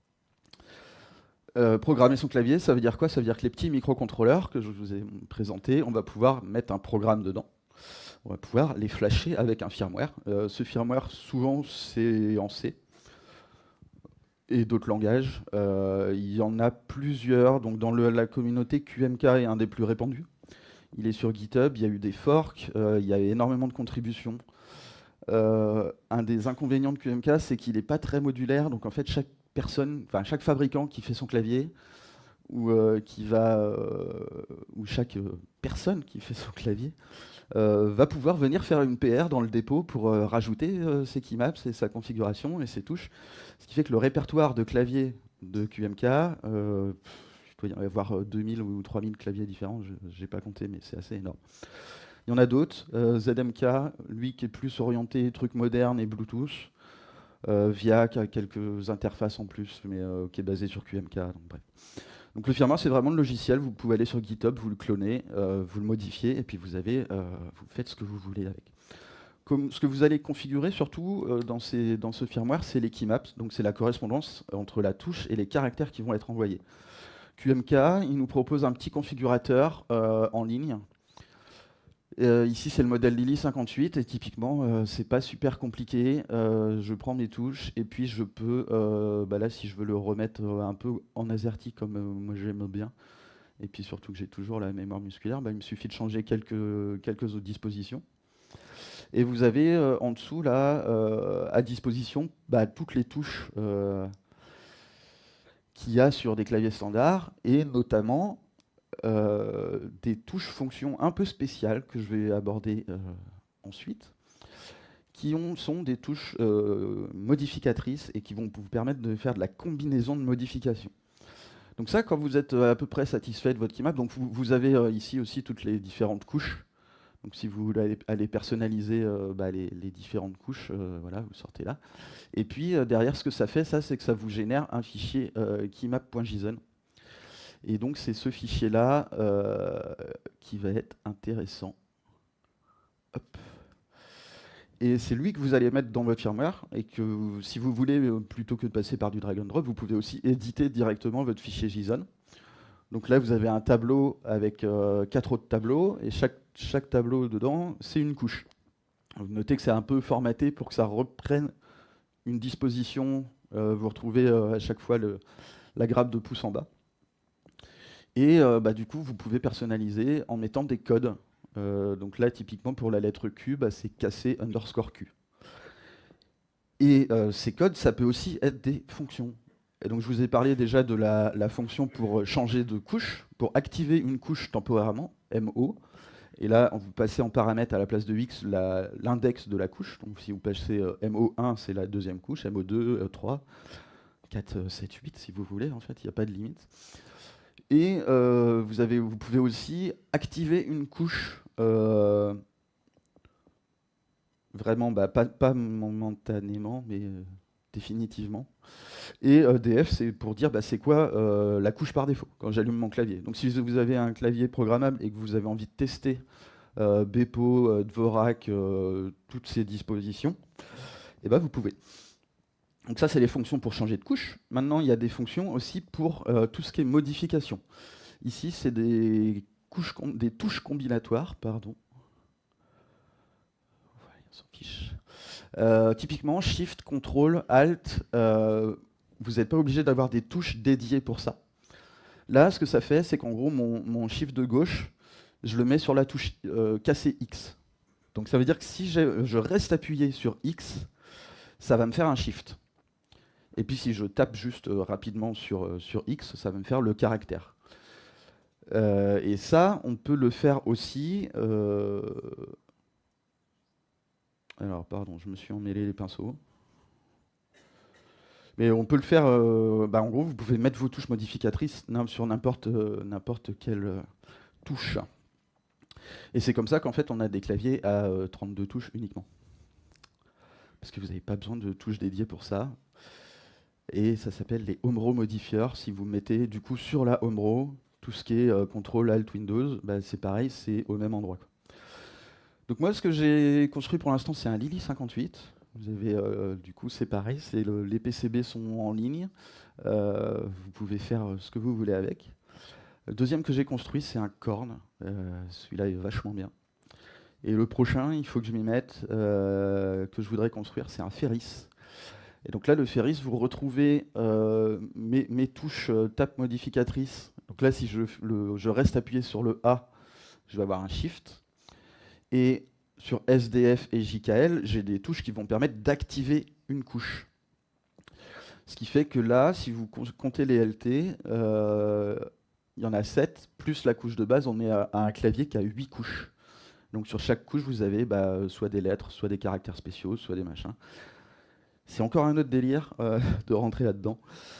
Euh, programmer son clavier, ça veut dire quoi? Ça veut dire que les petits microcontrôleurs que je vous ai présentés, on va pouvoir mettre un programme dedans. On va pouvoir les flasher avec un firmware. Euh, ce firmware, souvent, c'est en C et d'autres langages. Euh, il y en a plusieurs. Donc, dans le- la communauté, Q M K est un des plus répandus. Il est sur GitHub. Il y a eu des forks. Euh, il y a énormément de contributions. Euh, un des inconvénients de Q M K, c'est qu'il n'est pas très modulaire. Donc, en fait, chaque personne, enfin, chaque fabricant qui fait son clavier, ou euh, qui va, euh, ou chaque euh, personne qui fait son clavier, euh, va pouvoir venir faire une P R dans le dépôt pour euh, rajouter euh, ses keymaps et sa configuration et ses touches. Ce qui fait que le répertoire de claviers de Q M K, euh, il doit y avoir deux mille ou trois mille claviers différents, je n'ai pas compté, mais c'est assez énorme. Il y en a d'autres. Euh, Z M K, lui qui est plus orienté trucs modernes et Bluetooth. Euh, Via qui a quelques interfaces en plus, mais euh, qui est basé sur Q M K. Donc, bref. Donc le firmware, c'est vraiment le logiciel. Vous pouvez aller sur GitHub, vous le clonez, euh, vous le modifiez, et puis vous avez, euh, vous faites ce que vous voulez avec. Comme, ce que vous allez configurer surtout euh, dans, ces, dans ce firmware, c'est les keymaps. Donc c'est la correspondance entre la touche et les caractères qui vont être envoyés. Q M K, il nous propose un petit configurateur euh, en ligne. Euh, ici, c'est le modèle Lily cinquante-huit, et typiquement, euh, c'est pas super compliqué. Euh, je prends mes touches, et puis je peux, euh, bah là, si je veux le remettre euh, un peu en AZERTY, comme euh, moi j'aime bien, et puis surtout que j'ai toujours la mémoire musculaire, bah, il me suffit de changer quelques, quelques autres dispositions. Et vous avez euh, en dessous, là, euh, à disposition, bah, toutes les touches euh, qu'il y a sur des claviers standards, et notamment euh, des touches fonctions un peu spéciales que je vais aborder euh, ensuite, qui ont, sont des touches euh, modificatrices et qui vont vous permettre de faire de la combinaison de modifications. Donc ça, quand vous êtes à peu près satisfait de votre keymap, donc vous, vous avez euh, ici aussi toutes les différentes couches. Donc si vous voulez aller, aller personnaliser euh, bah, les, les différentes couches, euh, voilà, vous sortez là. Et puis euh, derrière, ce que ça fait, ça, c'est que ça vous génère un fichier euh, keymap.json. Et donc c'est ce fichier-là euh, qui va être intéressant. Hop. Et c'est lui que vous allez mettre dans votre firmware, et que vous, si vous voulez, euh, plutôt que de passer par du drag and drop, vous pouvez aussi éditer directement votre fichier JSON. Donc là, vous avez un tableau avec euh, quatre autres tableaux, et chaque, chaque tableau dedans, c'est une couche. Vous notez que c'est un peu formaté pour que ça reprenne une disposition. Euh, vous retrouvez euh, à chaque fois le, la grappe de pouce en bas. Et euh, bah, du coup, vous pouvez personnaliser en mettant des codes. Euh, donc là, typiquement, pour la lettre Q, bah, c'est cassé underscore Q. Et euh, ces codes, ça peut aussi être des fonctions. Et donc, je vous ai parlé déjà de la, la fonction pour changer de couche, pour activer une couche temporairement, M O. Et là, vous passez en paramètre à la place de X l'index de la couche. Donc, si vous passez euh, M O un, c'est la deuxième couche, M O deux, euh, trois, quatre, sept, huit, si vous voulez. En fait, il n'y a pas de limite. Et euh, vous, avez, vous pouvez aussi activer une couche euh, vraiment, bah, pas, pas momentanément, mais euh, définitivement. Et euh, D F, c'est pour dire bah, c'est quoi euh, la couche par défaut quand j'allume mon clavier. Donc si vous avez un clavier programmable et que vous avez envie de tester euh, Bepo, euh, Dvorak, euh, toutes ces dispositions, et bah, vous pouvez. Donc ça, c'est les fonctions pour changer de couche. Maintenant, il y a des fonctions aussi pour euh, tout ce qui est modification. Ici, c'est des, des touches combinatoires, pardon. Ouais, on s'en fiche. Euh, typiquement, Shift, Control, Alt, euh, vous n'êtes pas obligé d'avoir des touches dédiées pour ça. Là, ce que ça fait, c'est qu'en gros, mon, mon Shift de gauche, je le mets sur la touche euh, casser X. Donc ça veut dire que si je reste appuyé sur X, ça va me faire un Shift. Et puis si je tape juste euh, rapidement sur, euh, sur X, ça va me faire le caractère. Euh, et ça, on peut le faire aussi... Euh... Alors, pardon, je me suis emmêlé les pinceaux. Mais on peut le faire... Euh... Bah, en gros, vous pouvez mettre vos touches modificatrices sur n'importe euh, n'importe quelle euh, touche. Et c'est comme ça qu'en fait, on a des claviers à euh, trente-deux touches uniquement. Parce que vous n'avez pas besoin de touches dédiées pour ça. Et ça s'appelle les home row modifiers. Si vous mettez du coup sur la home row, tout ce qui est euh, contrôle alt Windows, bah, c'est pareil, c'est au même endroit, quoi. Donc moi, ce que j'ai construit pour l'instant, c'est un Lily cinquante-huit. Vous avez euh, du coup, c'est pareil, c'est le, les P C B sont en ligne. Euh, vous pouvez faire ce que vous voulez avec. Le deuxième que j'ai construit, c'est un Korn. Euh, Celui-là est vachement bien. Et le prochain, il faut que je m'y mette, euh, que je voudrais construire, c'est un Ferris. Et donc là, le Ferris, vous retrouvez euh, mes, mes touches euh, tape modificatrices. Donc là, si je, le, je reste appuyé sur le A, je vais avoir un Shift. Et sur S D F et J K L, j'ai des touches qui vont permettre d'activer une couche. Ce qui fait que là, si vous comptez les L T, euh, il y en a sept, plus la couche de base, on est à, à un clavier qui a huit couches. Donc sur chaque couche, vous avez bah, soit des lettres, soit des caractères spéciaux, soit des machins. C'est encore un autre délire euh, de rentrer là-dedans.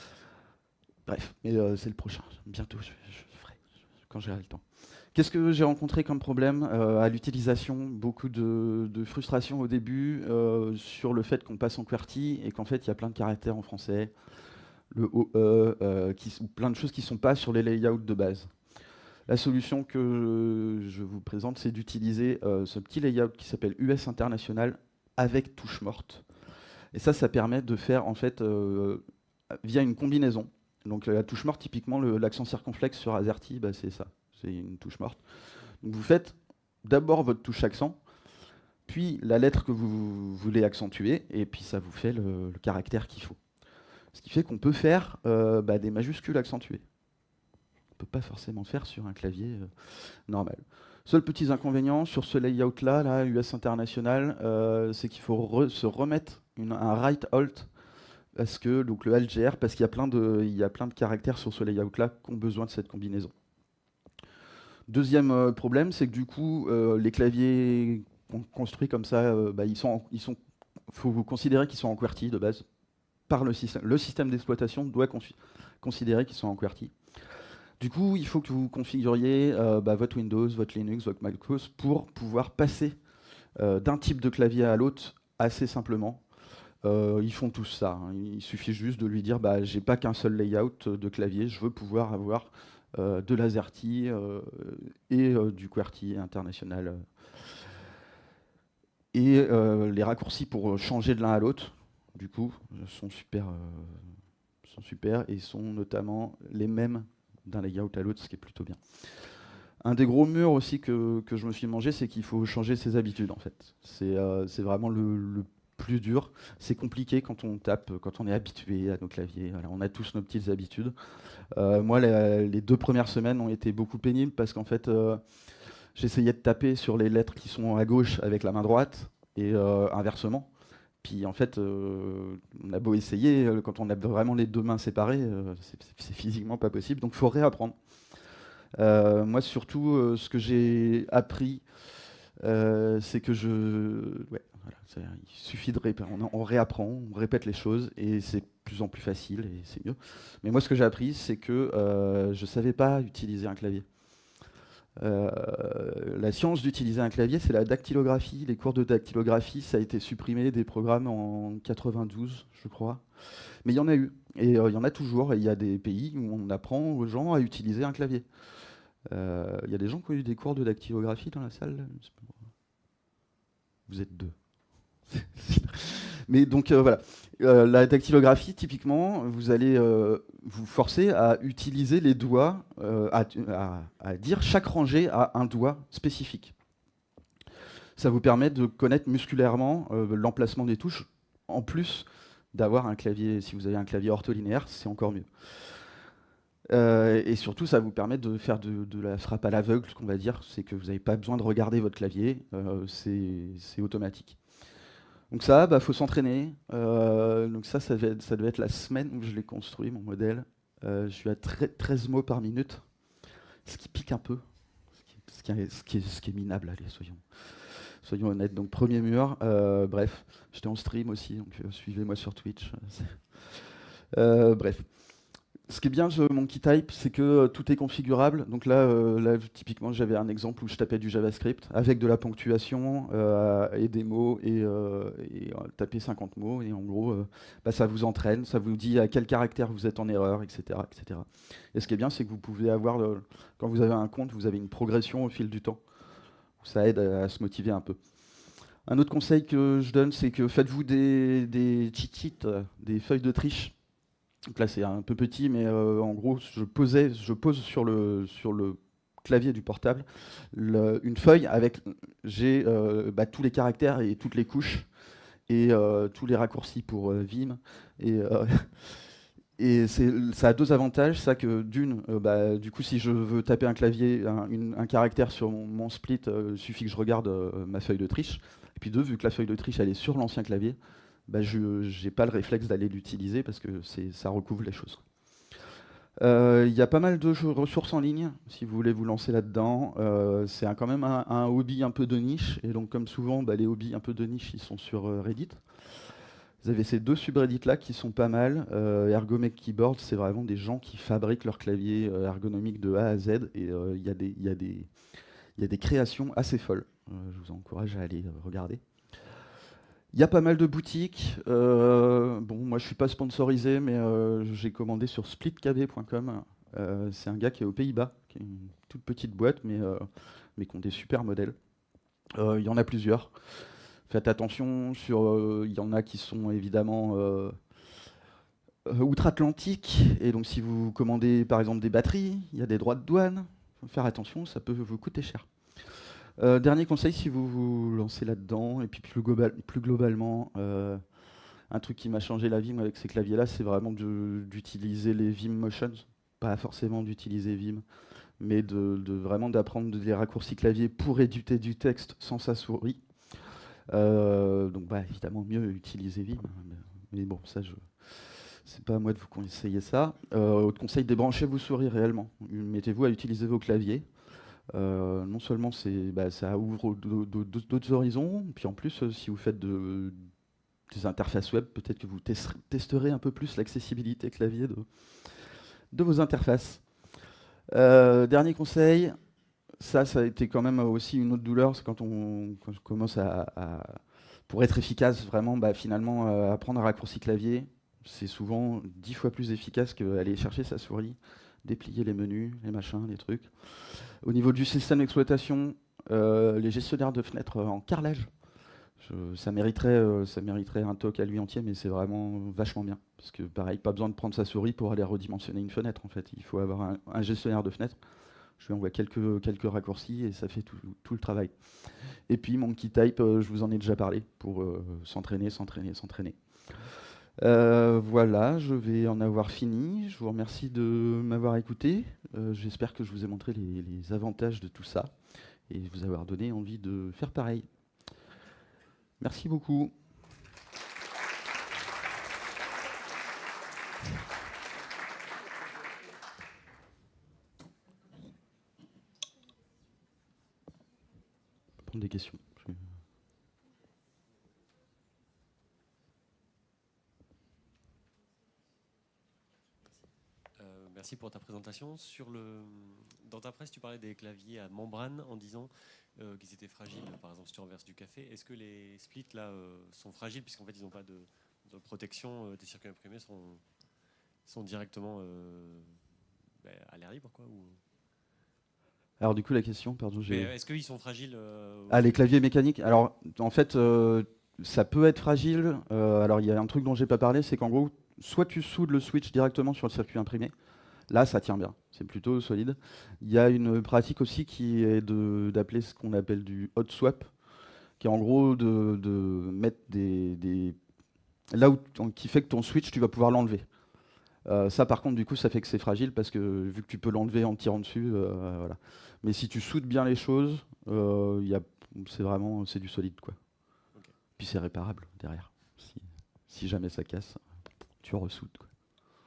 Bref, mais euh, c'est le prochain. Bientôt, je, je ferai, quand j'aurai le temps. Qu'est-ce que j'ai rencontré comme problème euh, à l'utilisation? Beaucoup de, de frustration au début euh, sur le fait qu'on passe en QWERTY et qu'en fait, il y a plein de caractères en français, le O E, euh, qui, ou plein de choses qui ne sont pas sur les layouts de base. La solution que je vous présente, c'est d'utiliser euh, ce petit layout qui s'appelle U S International avec touche morte. Et ça, ça permet de faire, en fait, euh, via une combinaison. Donc la touche morte, typiquement, l'accent circonflexe sur AZERTY, bah, c'est ça, c'est une touche morte. Donc vous faites d'abord votre touche accent, puis la lettre que vous voulez accentuer, et puis ça vous fait le, le caractère qu'il faut. Ce qui fait qu'on peut faire euh, bah, des majuscules accentuées. On ne peut pas forcément faire sur un clavier euh, normal. Seul petit inconvénient sur ce layout-là, là, U S International, euh, c'est qu'il faut re se remettre une, un right alt, parce que, donc le alt G R, parce qu'il y a plein de, il y a plein de caractères sur ce layout-là qui ont besoin de cette combinaison. Deuxième euh, problème, c'est que du coup, euh, les claviers con- construits comme ça, euh, bah, ils sont, en- ils sont, faut vous considérer qu'ils sont en QWERTY de base. Par le système, le système d'exploitation doit consi- considérer qu'ils sont en QWERTY. Du coup, il faut que vous configuriez euh, bah, votre Windows, votre Linux, votre MacOS pour pouvoir passer euh, d'un type de clavier à l'autre assez simplement. Euh, ils font tous ça, hein. Il suffit juste de lui dire bah, j'ai pas qu'un seul layout de clavier, je veux pouvoir avoir euh, de l'AZERTY euh, et euh, du QWERTY international. Et euh, les raccourcis pour changer de l'un à l'autre, du coup, sont super, euh, sont super et sont notamment les mêmes d'un layout à l'autre, ce qui est plutôt bien. Un des gros murs aussi que, que je me suis mangé, c'est qu'il faut changer ses habitudes en fait. C'est euh, c'est vraiment le, le plus dur. C'est compliqué quand on tape, quand on est habitué à nos claviers. Voilà, on a tous nos petites habitudes. Euh, moi, les, les deux premières semaines ont été beaucoup pénibles parce qu'en fait, euh, j'essayais de taper sur les lettres qui sont à gauche avec la main droite et euh, inversement. Puis en fait, euh, on a beau essayer, euh, quand on a vraiment les deux mains séparées, euh, c'est c'est physiquement pas possible. Donc il faut réapprendre. Euh, moi, surtout, euh, ce que j'ai appris, euh, c'est que je. Ouais, voilà, ça- il suffit de répéter. On, on réapprend, on répète les choses et c'est de plus en plus facile et c'est mieux. Mais moi, ce que j'ai appris, c'est que euh, je savais pas utiliser un clavier. Euh, la science d'utiliser un clavier, c'est la dactylographie. Les cours de dactylographie, ça a été supprimé des programmes en quatre-vingt-douze, je crois. Mais il y en a eu. Et euh, il y en a toujours. Et il y a des pays où on apprend aux gens à utiliser un clavier. Euh, Il y a des gens qui ont eu des cours de dactylographie dans la salle. Vous êtes deux. Mais donc euh, voilà, Euh, la dactylographie, typiquement, vous allez euh, vous forcer à utiliser les doigts, euh, à, à- à dire chaque rangée a un doigt spécifique. Ça vous permet de connaître musculairement euh, l'emplacement des touches, en plus d'avoir un clavier, si vous avez un clavier ortholinéaire, c'est encore mieux. Euh, et surtout, ça vous permet de faire de, de la frappe à l'aveugle, ce qu'on va dire, c'est que vous n'avez pas besoin de regarder votre clavier, euh, c'est c'est automatique. Donc ça, il bah, faut s'entraîner. Euh, donc ça, ça devait, être, ça devait être la semaine où je l'ai construit, mon modèle. Euh, je suis à treize mots par minute, ce qui pique un peu, ce qui, ce qui est, ce qui est- ce qui est minable, allez, soyons, soyons honnêtes. Donc premier mur, euh, bref, j'étais en stream aussi, donc euh, suivez-moi sur Twitch. Euh, bref. Ce qui est bien de Monkey Type, c'est que euh, tout est configurable. Donc là, euh, là typiquement, j'avais un exemple où je tapais du JavaScript avec de la ponctuation euh, et des mots et, euh, et euh, taper cinquante mots. Et en gros, euh, bah, ça vous entraîne, ça vous dit à quel caractère vous êtes en erreur, et cetera, et cetera. Et ce qui est bien, c'est que vous pouvez avoir, le- quand vous avez un compte, vous avez une progression au fil du temps. Ça aide à, à se motiver un peu. Un autre conseil que je donne, c'est que faites-vous des, des cheat sheets, euh, des feuilles de triche. Donc là, c'est un peu petit, mais euh, en gros, je, posais, je pose sur le, sur le clavier du portable le- une feuille avec j'ai euh, bah, tous les caractères et toutes les couches et euh, tous les raccourcis pour euh, Vim. Et, euh, et c'est- ça a deux avantages. Ça que d'une, euh, bah, du coup, si je veux taper un clavier, un, une- un caractère sur mon, mon split, euh, il suffit que je regarde euh, ma feuille de triche. Et puis deux, vu que la feuille de triche elle est sur l'ancien clavier, bah, je n'ai pas le réflexe d'aller l'utiliser parce que c'est- ça recouvre les choses. Euh, Il y a pas mal de cho- ressources en ligne, si vous voulez vous lancer là-dedans. Euh, c'est un- quand même un, un hobby un peu de niche, et donc comme souvent, bah, les hobbies un peu de niche, ils sont sur euh, Reddit. Vous avez ces deux subreddits-là qui sont pas mal. Euh, Ergomek Keyboard, c'est vraiment des gens qui fabriquent leur clavier euh, ergonomique de A à Z, et euh, il y, a des- il y a des- il y a des créations assez folles. Euh, je vous encourage à aller euh, regarder. Il y a pas mal de boutiques. Euh, bon, moi, je suis pas sponsorisé, mais euh, j'ai commandé sur split k b point com. Euh, c'est un gars qui est aux Pays-Bas, qui est une toute petite boîte, mais, euh, mais qui ont des super modèles. Euh, Il y en a plusieurs. Faites attention, sur, euh, il y en a qui sont évidemment euh, euh, outre-Atlantique. Et donc, si vous commandez par exemple des batteries, il y a des droits de douane. Faut faire attention, ça peut vous coûter cher. Euh, dernier conseil, si vous vous lancez là-dedans, et puis plus, global- plus globalement, euh, un truc qui m'a changé la vie moi, avec ces claviers-là, c'est vraiment de- d'utiliser les Vim Motions. Pas forcément d'utiliser Vim, mais de, de vraiment d'apprendre des raccourcis clavier pour éditer du texte sans sa souris. Euh, donc bah, évidemment mieux utiliser Vim. hein, Mais bon, ça, je, c'est pas à moi de vous conseiller ça. Euh, autre conseil, débranchez vos souris réellement. Mettez-vous à utiliser vos claviers. Euh, non seulement c'est, bah, ça ouvre d'autres horizons, puis en plus, euh, si vous faites de, des interfaces web, peut-être que vous tes- testerez un peu plus l'accessibilité clavier de, de vos interfaces. Euh, dernier conseil, ça, ça a été quand même aussi une autre douleur, c'est quand on, quand on commence à, à- pour être efficace, vraiment, bah, finalement, euh, apprendre un raccourci clavier, c'est souvent dix fois plus efficace qu'aller chercher sa souris, déplier les menus, les machins, les trucs. Au niveau du système d'exploitation, euh, les gestionnaires de fenêtres en carrelage, je- ça, mériterait, euh, ça mériterait un talk à lui entier, mais c'est vraiment vachement bien. Parce que pareil, pas besoin de prendre sa souris pour aller redimensionner une fenêtre, en fait. Il faut avoir un, un gestionnaire de fenêtres. Je lui envoie quelques, quelques raccourcis et ça fait tout, tout le travail. Et puis Monkey Type, euh, je vous en ai déjà parlé, pour euh, s'entraîner, s'entraîner, s'entraîner. Euh, voilà, je vais en avoir fini. Je vous remercie de m'avoir écouté. Euh, J'espère que je vous ai montré les, les avantages de tout ça et vous avoir donné envie de faire pareil. Merci beaucoup. On va prendre des questions. Je- Euh, merci pour ta présentation. Sur le, dans ta presse, tu parlais des claviers à membrane en disant euh, qu'ils étaient fragiles. Par exemple, si tu renverses du café, est-ce que les splits là euh, sont fragiles puisqu'en fait ils n'ont pas de, de protection euh, des circuits imprimés sont, sont directement euh, ben, à l'air libre quoi ou... Alors du coup, la question, pardon, Mais j'ai... euh, est-ce qu'ils sont fragiles euh, Ah, les aussi claviers mécaniques. Alors, en fait, euh, ça peut être fragile. Euh, alors, il y a un truc dont j'ai pas parlé, c'est qu'en gros, soit tu soudes le switch directement sur le circuit imprimé. Là, ça tient bien. C'est plutôt solide. Il y a une pratique aussi qui est de- d'appeler ce qu'on appelle du hot swap, qui est en gros de, de mettre des, des- là où ton- qui fait que ton switch, tu vas pouvoir l'enlever. Euh, ça, par contre, du coup, ça fait que c'est fragile parce que vu que tu peux l'enlever en tirant dessus, euh, voilà. Mais si tu soudes bien les choses, euh, il y a- c'est vraiment c'est du solide, quoi. Ok. Puis c'est réparable derrière. Si, si jamais ça casse, tu ressoudes, quoi.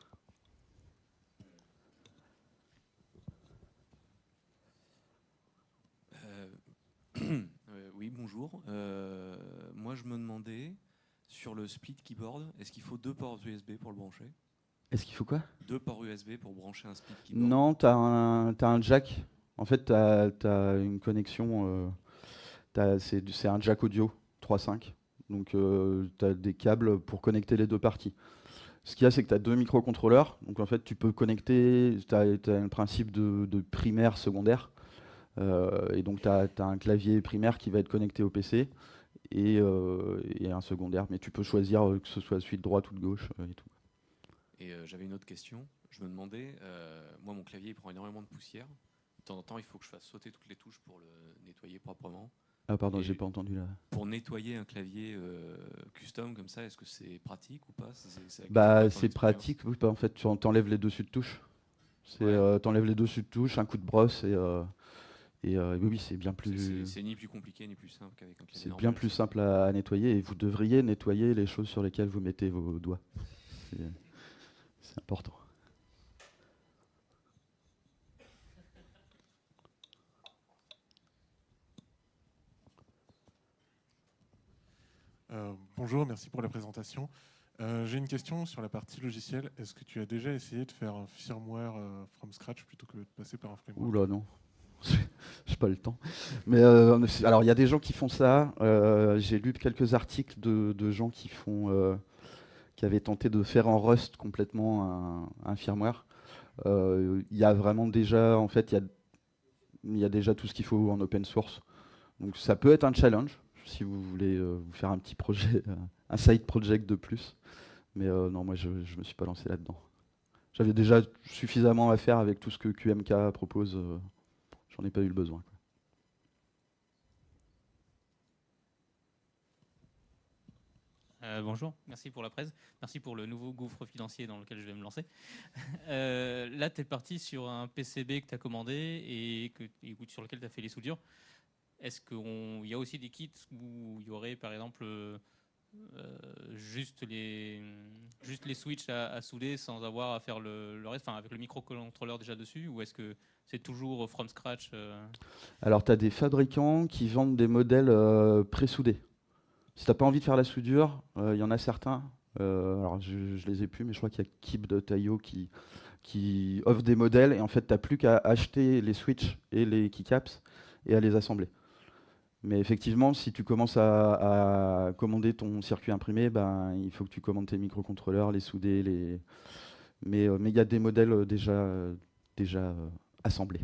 Euh, euh, oui, bonjour. Euh, moi, je me demandais, sur le split keyboard, est-ce qu'il faut deux ports U S B pour le brancher? Est-ce qu'il faut quoi? Deux ports U S B pour brancher un split keyboard? Non, tu as un, t'as un jack. En fait, tu as, une connexion. euh, t'as- c'est du- c'est un jack audio trois point cinq. Donc, tu as des câbles pour connecter les deux parties. Ce qu'il y a, c'est que tu as deux microcontrôleurs. Donc, en fait, tu peux connecter. Tu as, un principe de, de primaire, secondaire. Euh, et donc, tu as, un clavier primaire qui va être connecté au P C et, euh, et un secondaire. Mais tu peux choisir euh, que ce soit celui de droite ou de gauche euh, et tout. Et euh, j'avais une autre question. Je me demandais, euh, moi, mon clavier il prend énormément de poussière. De temps en temps, il faut que je fasse sauter toutes les touches pour le nettoyer proprement. Ah, pardon, j'ai Et pas entendu là. pour nettoyer un clavier euh, custom comme ça, est-ce que c'est pratique ou pas? C'est c'est la question Bah, de ton c'est expérience. pratique. Oui, bah, en fait, tu en- t'enlèves les dessus de touche. C'est, Ouais. euh, t'enlèves les dessus de touche, un coup de brosse et, euh, et euh, oui, oui, c'est bien C'est- C'est plus, c'est ni plus compliqué ni plus simple qu'avec un clavier c'est bien normal. plus simple à, à nettoyer et vous devriez nettoyer les choses sur lesquelles vous mettez vos doigts. C'est, c'est important. Euh, bonjour, merci pour la présentation. Euh, J'ai une question sur la partie logicielle. Est-ce que tu as déjà essayé de faire un firmware euh, from scratch plutôt que de passer par un framework? Ouh là, non. J'ai pas le temps. Mais euh, alors, il y a des gens qui font ça. Euh, j'ai lu quelques articles de, de gens qui font, euh, qui avaient tenté de faire en Rust complètement un, un firmware. Euh, Il y a vraiment déjà, en fait, il y a, il y a déjà tout ce qu'il faut en open source. Donc ça peut être un challenge si vous voulez euh, vous faire un petit projet, euh, un side project de plus. Mais euh, non, moi je ne me suis pas lancé là-dedans. J'avais déjà suffisamment à faire avec tout ce que Q M K propose. euh, J'en ai pas eu le besoin, quoi. Euh, bonjour, merci pour la presse. Merci pour le nouveau gouffre financier dans lequel je vais me lancer. Euh, là, tu es parti sur un P C B que tu as commandé et, que, et sur lequel tu as fait les soudures. Est-ce qu'il y a aussi des kits où il y aurait, par exemple, euh, juste les, juste les switches à, à souder sans avoir à faire le, le reste, enfin avec le microcontrôleur déjà dessus, ou est-ce que c'est toujours from scratch euh... Alors, tu as des fabricants qui vendent des modèles euh, pré-soudés. Si tu n'as pas envie de faire la soudure, il euh, y en a certains. Euh, alors, je ne les ai plus, mais je crois qu'il y a Kib de Taiyo qui, qui offre des modèles. Et en fait, tu n'as plus qu'à acheter les switches et les keycaps et à les assembler. Mais effectivement, si tu commences à, à commander ton circuit imprimé, ben, il faut que tu commandes tes microcontrôleurs, les souder. Les... Mais il euh, y a des modèles euh, déjà, euh, déjà euh, assemblés.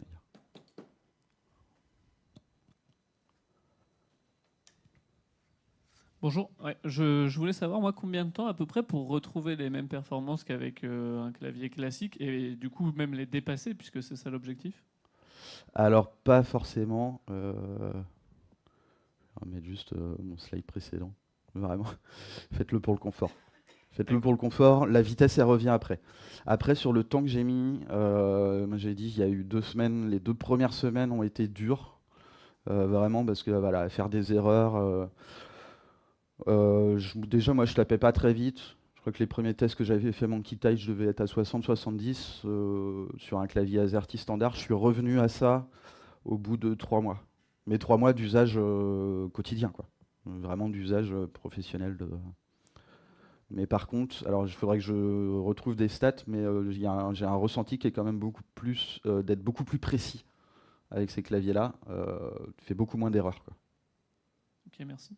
Bonjour, ouais, je, je voulais savoir moi combien de temps à peu près pour retrouver les mêmes performances qu'avec euh, un clavier classique et du coup même les dépasser puisque c'est ça l'objectif. Alors pas forcément. Euh... Je vais mettre juste euh, mon slide précédent. Vraiment, faites-le pour le confort. Faites-le pour le confort. La vitesse elle revient après. Après sur le temps que j'ai mis, euh, moi j'ai dit il y a eu deux semaines. Les deux premières semaines ont été dures, euh, vraiment parce que voilà faire des erreurs. Euh, Euh, je, déjà, moi, je tapais pas très vite. Je crois que les premiers tests que j'avais fait Monkey Type, je devais être à soixante soixante-dix euh, sur un clavier AZERTY standard. Je suis revenu à ça au bout de trois mois. Mais trois mois d'usage euh, quotidien, quoi. Vraiment d'usage euh, professionnel. De... Mais par contre, alors il faudrait que je retrouve des stats, mais euh, j'ai un, un ressenti qui est quand même beaucoup plus euh, d'être beaucoup plus précis avec ces claviers-là. Euh, tu fais beaucoup moins d'erreurs, quoi. Ok, merci.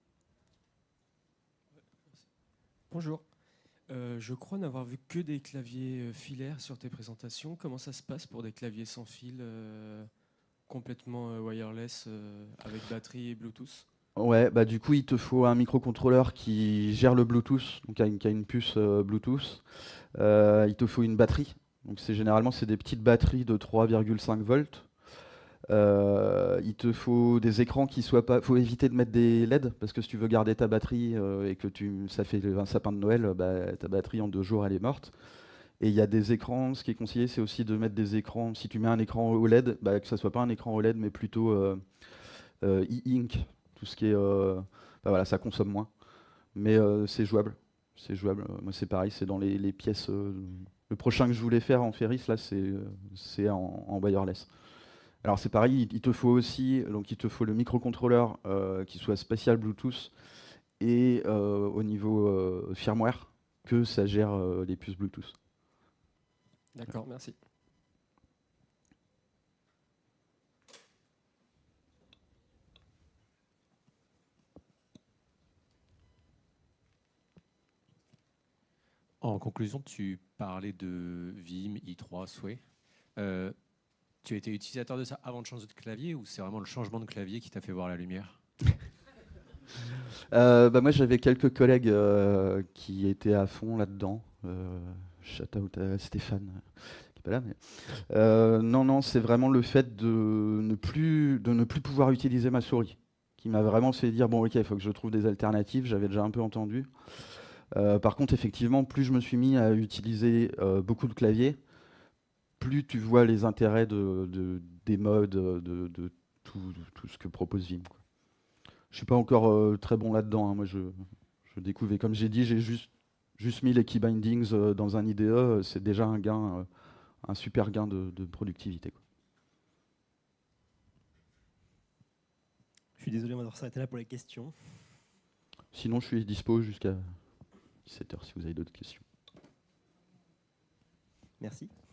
Bonjour. Euh, je crois n'avoir vu que des claviers euh, filaires sur tes présentations. Comment ça se passe pour des claviers sans fil, euh, complètement euh, wireless, euh, avec batterie et Bluetooth? Ouais, bah du coup, il te faut un microcontrôleur qui gère le Bluetooth, donc qui a une, qui a une puce euh, Bluetooth. Euh, il te faut une batterie. Donc c'est généralement c'est des petites batteries de trois virgule cinq volts. Euh, il te faut des écrans qui soient pas. Faut éviter de mettre des L E D parce que si tu veux garder ta batterie euh, et que tu ça fait un sapin de Noël, bah, ta batterie en deux jours elle est morte. Et il y a des écrans. Ce qui est conseillé, c'est aussi de mettre des écrans. Si tu mets un écran O L E D, bah, que ça soit pas un écran O L E D, mais plutôt euh, euh, e-ink. Tout ce qui est, euh, bah, voilà, ça consomme moins. Mais euh, c'est jouable. C'est jouable. Moi c'est pareil. C'est dans les, les pièces. Euh, le prochain que je voulais faire en Ferris là, c'est c'est en, en wireless. Alors c'est pareil, il te faut aussi, donc il te faut le microcontrôleur euh, qui soit spatial Bluetooth et euh, au niveau euh, firmware que ça gère euh, les puces Bluetooth. D'accord, merci. En conclusion, tu parlais de Vim, i trois, Sway. Euh, tu as été utilisateur de ça avant de changer de clavier ou c'est vraiment le changement de clavier qui t'a fait voir la lumière? euh, bah Moi j'avais quelques collègues euh, qui étaient à fond là-dedans. Euh, shout out à Stéphane, qui n'est pas là, mais euh, non, non, c'est vraiment le fait de ne plus, de ne plus pouvoir utiliser ma souris qui m'a vraiment fait dire bon ok, il faut que je trouve des alternatives. J'avais déjà un peu entendu. Euh, par contre, effectivement, plus je me suis mis à utiliser euh, beaucoup de claviers, plus tu vois les intérêts de, de, des modes, de, de tout, tout ce que propose Vim, quoi. Je suis pas encore euh, très bon là-dedans, hein. Moi, je, je découvre. Et comme j'ai dit, j'ai juste, juste mis les key bindings euh, dans un I D E. C'est déjà un gain, euh, un super gain de, de productivité, quoi. Je suis désolé, on va devoir s'arrêter là pour les questions. Sinon, je suis dispo jusqu'à dix-sept heures si vous avez d'autres questions. Merci.